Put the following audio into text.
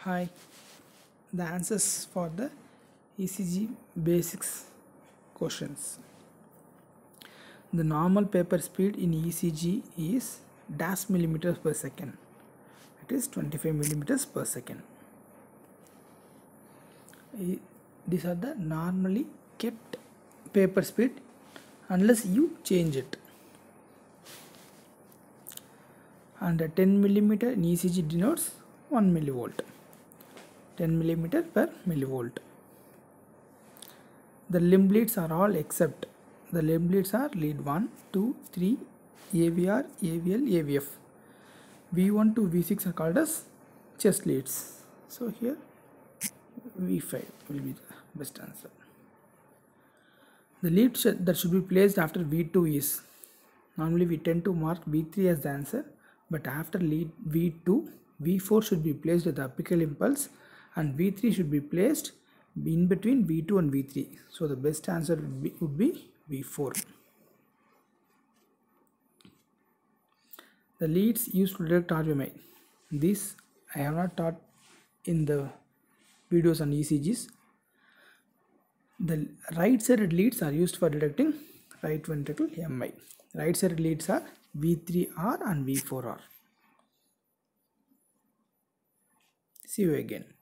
Hi, the answers for the ECG basics questions. The normal paper speed in ECG is dash millimeters per second. It is 25 millimeters per second. These are the normally kept paper speed unless you change it. And 10 millimeter in ECG denotes 1 millivolt. 10 millimeter per millivolt. The limb leads are all except the limb leads are lead 1, 2, 3, AVR, AVL, AVF. V1 to V6 are called as chest leads. So here V5 will be the best answer. The lead that should be placed after V2 is, normally we tend to mark V3 as the answer, but after lead V2, V4 should be placed at the apical impulse and V3 should be placed in between V2 and V3. So the best answer would be V4. The leads used to detect RVMI. This I have not taught in the videos on ECGs. The right sided leads are used for detecting right ventricle MI. Right sided leads are V3R and V4R. See you again.